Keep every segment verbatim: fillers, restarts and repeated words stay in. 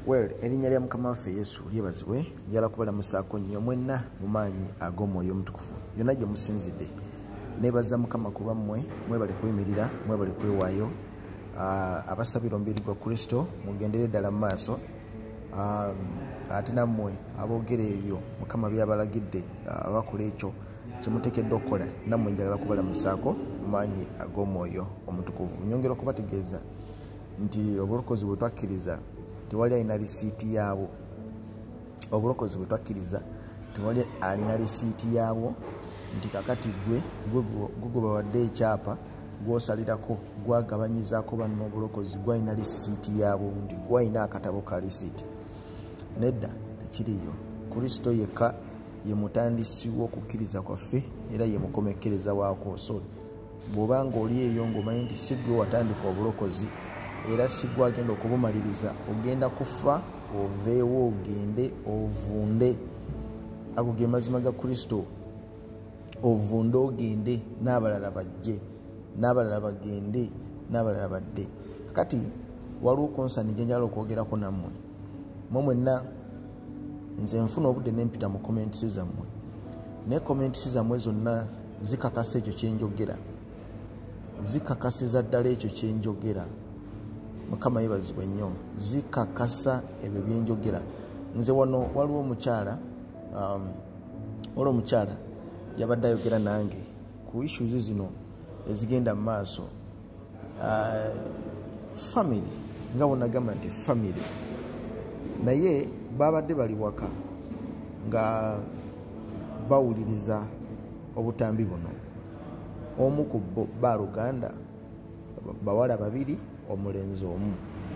Well, erinnya lya Mukama waffe Yesu lyebazibwe. Njala kubalamusaako nnyo mwenna mu maanyi ag'Omwoyo Omutukuvu yonna gye musinzidde. Neebaza Mukama ku lwammwe, mwebale kuyimirira, mwebale kwewaayo. Uh, abasabira omubiri gwa Kristo mugendere ddala mu maaso. Um, ate nammwe aboogera ebyo Mukama byabalagidde uh, abakola ekyo kyemuteekeddwa okukola, nammwe njagala kubalamusaako mu maanyi ag'Omwoyo Omutukuvu. Nyongera okubategeeza nti obulokozi bwe twakkiriza tewali alina lisiiti yaabwo. Obulokozi bwe twakkiriza tewali alina lisiiti yaabwo, nti kakati gwe gwe bawadde ekyapa gwosalirako gwagabanyizaako banno obulokozi gwalina lisiiti yaabwo, nti gwalina akatabo ka lisiiti. Nedda, tekiriyo. Kristo yekka ye mutandisi w'okukkiriza kwaffe era ye mukomekkereza waako. So bw'oba ng'oli eyo ng'omanyi nti si gwe watandika obulokozi era si gwe agenda okubumaliriza, ogenda kufa oveewo ogende ovunde. Ago ge mazima ga Kristo. Ovunde ogende n'abalala bajje, n'abalala bagende, n'abalala badde. Kati waliwo konsani gye njagala okwogerako nammwe. Mmwe mwenna nze nfuna obudde ne mpita mu komenti zammwe, naye komenti zammwe zonna zikakasa ekyo kye njogera, zikakasiza ddala ekyo kye njogera. Mukama yeebazibwe nnyo, zikakasa ebyo bye njogera. Nze wano waliwo omukyala, um, waliwo omukyala yabadde ayogera nange ku issues zino ezigenda mu maaso. Uh, family nga bwonagamba nti family, naye babadde bali waka nga bawuliriza obutambi buno. Omu ku bo baluganda, bawala babiri, omulenzi omu.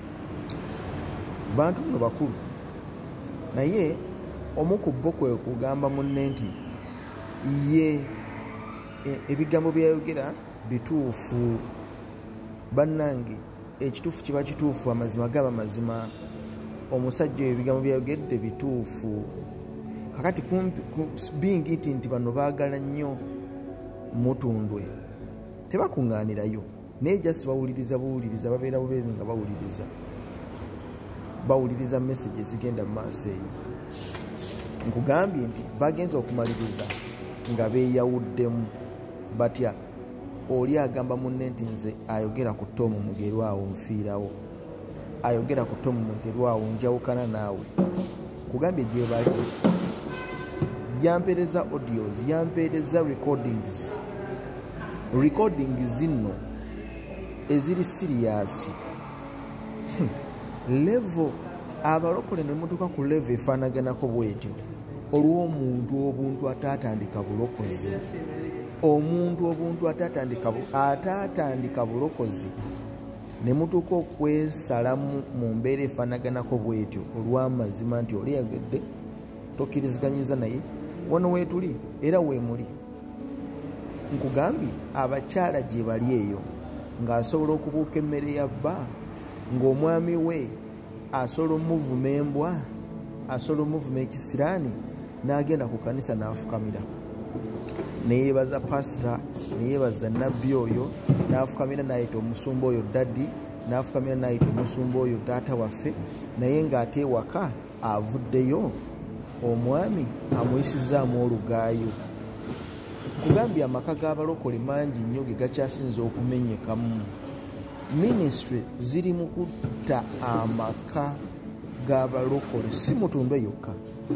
Bantu no bakulu, naye omu ku bo kwe kugamba munne nti ye ebigambo byayogera bituufu. Bannange, ekituufu kiba kituufu, amazima gaba mazima. Omusajja ebigambo byayogedde bituufu. Kakati kumpi bingiti nti bano baagala nnyo Mutundwe, tebakuŋŋaanirayo, naye just bawuliriza buwuliriza, babeera bubeezi nga bawuliriza bawuliriza message ezigenda mu maaso eyo. Nkugambye nti bagenza okumaliriza nga beeyawuddemu batya. Oli agamba munne nti nze ayogera ku Tom Mugerwawo nfiirawo, ayogera ku Tom Mugerwawo njawukana naawe. Kugambye gye bali yampeereza audios, yampeereza recordings recordings zino eziri serious. Level abalokole ne mutuuka ku level efaanaganako bwetyo olw'omuntu obuntu ataatandika bulokozi. Omuntu obuntu ataatandika ataatandika bulokozi ne mutuuka okwesalamu mu mbeera efaanaganako bwetyo olw'amazima nti oli yagedde tokkiriziganyiza naye. Wano weetuli era weemuli. Nkugambye abakyala gye bali eyo ng'asobola okubuuka emmere ya bba, ng'omwami we asobola omuvuma embwa, asobola omuvuma ekisiraani, n'agenda ku kanisa n'afukamira, neyeebaza pasita, neyeebaza nabbi oyo, n'afukamira n'ayita omusumba oyo daddi, n'afukamira n'ayita omusumba oyo taata waffe, naye ng'ate ewaka avuddeyo omwami amuyisizaamu olugaayo. Kugambye amaka g'abalokole mangi nnyo ge gakyasinza okumenyekamu. Ministry ziri mu kutta amaka g'abalokole, si Mutundwe yokka.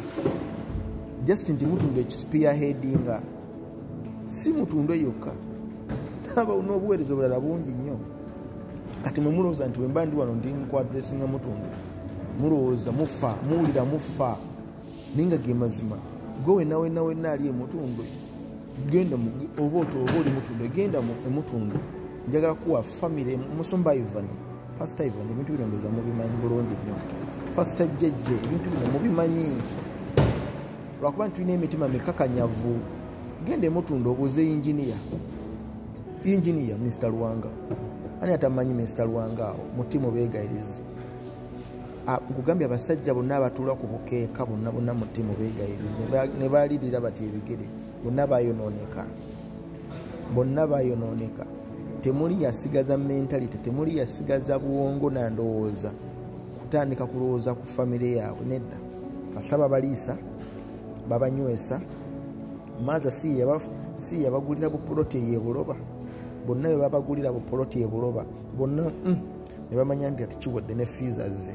Just nti Mutundwe ekispearheadinga, si Mutundwe yokka. Aba n'obuweereza obulala bungi nnyo. Kati mwe mulowooza nti bwe mba ndi wano ndi nkwadressinga Mutundwe, mulowooza mufa, muwulira mufa, naye nga ge mazima. Gwe wenna wenna wenna ali e Mutundwe, genda oba oba oli Mutundwe, genda e Mutundwe. Njagala kuwa family Musumba Ivan, Pastor Ivan, ebintu bino ndowooza mubimanyi bulungi nnyo. Pastor Jejje, ebintu bino mubimanyi. Lwakuba nti tulina emitima mikakanyavu. Genda e Mutundwe obuuze engineer. Engineer Mister Luwanga. Ani atamanyi Mister Luwanga awo, mutima obeegayiriza. Nkugambye abasajja bonna abatuula ku bukeeka bonna bonna mutima obeegayiriza. Ne baalirira bati ebigere. Bonna baayonooneka. Bonna baayonooneka. Temuli yasigaza mentality, temuli yasigaza buwongo na ndowooza. kutandika kulowooza ku famire yaabwe nedda kasita babaliisa babanywesa maaza si yabagulira bupoloti eyebuloba bonna bwe babagulira bupoloti ebuloba bonna mm, ne bamanya nti ati kiwadde ne fiiza ze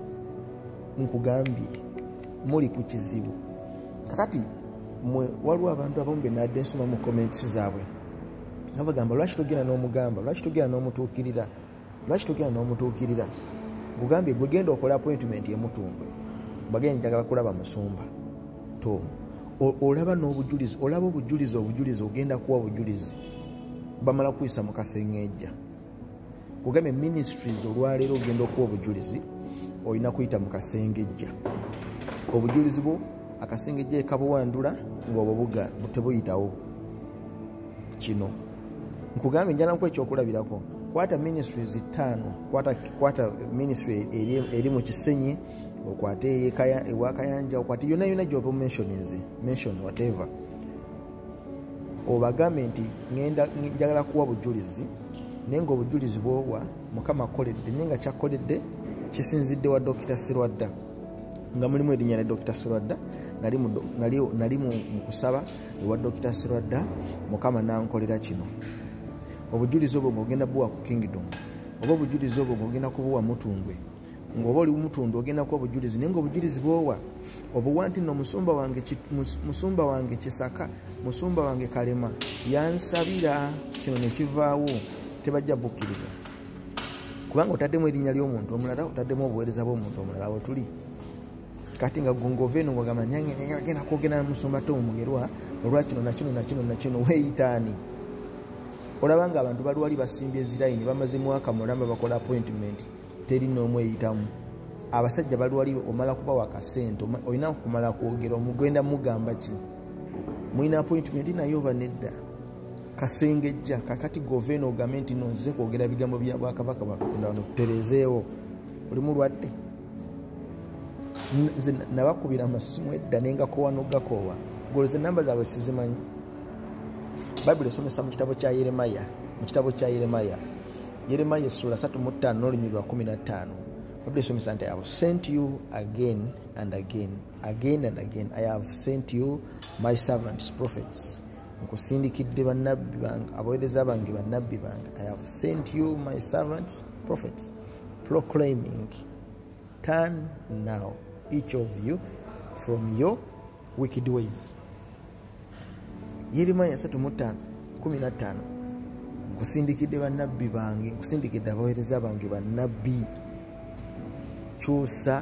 nkugambye muli ku kizibu kakati mwe waliwo abantu abamu be nadde nsoma mu komenti zaabwe nga bagamba lwaki togenda n'omugamba lwaki togenda n'omutuukirira lwaki togenda n'omutuukirira gugambye gwe genda okola appointment emutumbwe bagenda njagala kulaba musumba to olaba n'obujulizi olaba obujulizi obujulizi ogenda kuwa bujulizi bamala kuyisa mu kasengejja kugambye ministries olwaleero ogenda okuwa obujulizi olina kuyita mu kasengejja obujulizi bwo akasengejja ekabuwandula ng'obwo buga tebuyitawo kino nkugambye njala nkuwa ekyokulabirako kwata ministries ttaano kwata, kwata ministry eri, eri mu Kisenyi okwate ewa Kayanja okwate yonna yonna gyoba mentions mention whatever obagambe nti ngenda njagala kuwa bujulizi naye ng'obujulizi bwowa Mukama akoledde naye nga kyakoledde kisinzidde wa Dokita Sirwadda nga mulimu erinnya lya Dokita Sirwadda nali mu nali nali mu kusaba ewa Dokita Sirwadda Mukama nankolera kino obujulizi obwo ng'ogenda buwa ku Kingdom oba obujulizi obwo ng'ogenda kubuwa Mutundwe ng'oba oli Mutundwe ogenda kuwa obujulizi naye ng'obujulizi bwowa obuwa nti nno musumba wange musumba wange Kisaka musumba wange Kalema yansabira kino ne kivaawo tebajja bukkiriza kubanga otaddemu erinnya ly'omuntu omulala otaddemu obuweereza bw'omuntu omulala we tuli kati nga gongoove eno ng'ogamba nyange agenda kwogera na musumba Tom Mugerwa olwa kino na kino na kino na kino weeyitaani olaba nga abantu bali wali basimbye ezirayini bamaze mwaka mulamba bakola appointment teri n'omu eyitamu abasajja bali wali omala kubawa akasente olina kumala kwogera omugenda mugamba ki mulina appointment naye oba nedda kasengejja kakati goveno ogambe nti nonze kwogera bigambo bya Bwakabaka Katonda wano kutereezeewo oli mulwadde nze nabakubira amasimu edda nengakowa n'ogakoowa goloze namba zaabwe sizimanyi Bayibuli esomesa mu kitabo kya Yeremaya mu kitabo kya Yeremaya Yeremaya essula satu mu ttaano n'olunyi lwa kumi na ttaano Bayibuli esomesa nti I have sent you again and again again and again I have sent you my servants prophets nkusindikidde bannabbi bange abaweereza bange bannabbi bange I have sent you my servants prophets proclaiming turn now each of you from your wicked ways Yeremaya satu mu ttaano kumi na ttaano nkusindikidde bannabbi bange nkusindikidde abaweereza bange bannabbi kyusa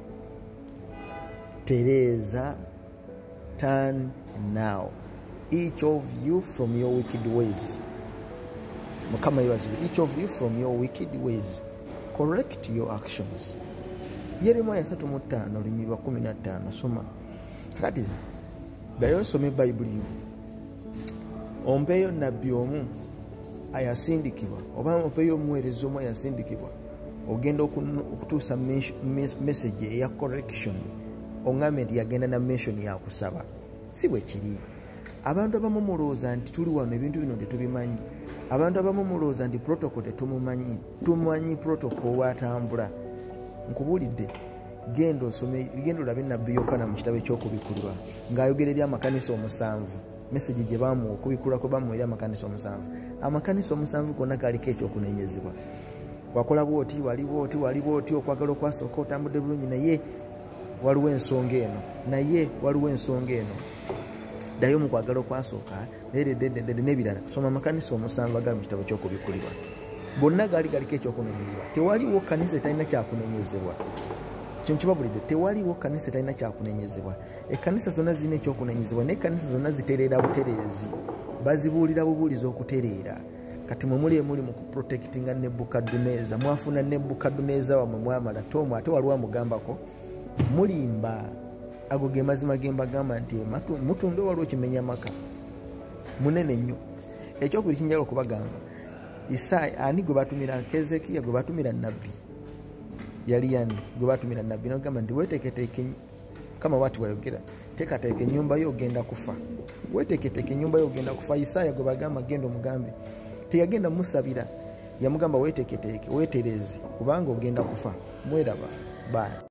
tereeza turn now each of you from your wicked ways Mukama yebazibwe each of you from your wicked ways correct your actions Yeremaya satu mu ttaano olunyi lwa kumi na ttaano soma kakati ddayo osome Bayibuli yo ompeeyo nabbi omu ayasindikibwa oba ompeeyo omuweereza omu ayasindikibwa ogenda okutuusa message eya correction oŋŋambye nti yagenda na mention yakusaba si bwe kiri abantu abamu mulowooza nti tuli wano ebintu bino tetubimanyi abantu abamu mulowooza nti protocol tetumumanyi tumanyi protocol bwatambula nkubuulidde genda osome genda olabe nabbi Yokana mu kitabo ekyokubikulirwa ng'ayogera eri amakanisa omusanvu message gye baamuwa okubikulwa kwe baamuwa eri amakanisa omusanvu amakanisa omusanvu gonna galiko ekyokunenyezebwa wakola bwoti wali bwoti wali bwoti okwagala okwasooka otambudde bulungi naye waliwo ensonga eno naye waliwo ensonga eno ddayo mu kwagala okwasooka neredededede n'ebirala soma amakanisa omusanvu agali mu kitabo ky'okubikulirwa gonna gaali galiko ekyokunenyezebwa tewaliwo kanisa etalina kyakunenyezebwa kino kibabulidde tewaliwo kanisa etalina kyakunenyezebwa ekkanisa zonna zirina ekyokunenyezebwa naye ekkanisa zonna zitereera butereezi bazibuulira bubuulizi okutereera kati mwe muli emuli mu kuprotectinga Nebukadduneeza mwafuna Nebukadduneeza wamwe mwamala Tomu ate waliwo amugambako mulimba ago ge mazima ge mbagamba nti Mutundwe waliwo kimenya maka munene nnyo ekyokubiri kinjala okubagamba Isaaya ani gwe batumira Keezekiya gwe batumira nabbi yali yani gwe batumira nabbi nagamba nti weeteeketeeke kama wati wayogera teekateeka ennyumba yo ogenda kufa weeteeketeeke ennyumba yo ogenda kufa Isaaya gwe bagamba genda omugambe teyagenda musabira yamugamba weeteeketeeke weetereze kubanga ogenda kufa mweraba Bye.